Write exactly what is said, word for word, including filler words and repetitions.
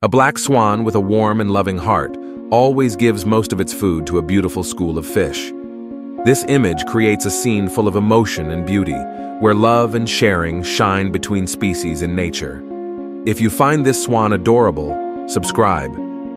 A black swan with a warm and loving heart always gives most of its food to a beautiful school of fish. This image creates a scene full of emotion and beauty, where love and sharing shine between species in nature. If you find this swan adorable, subscribe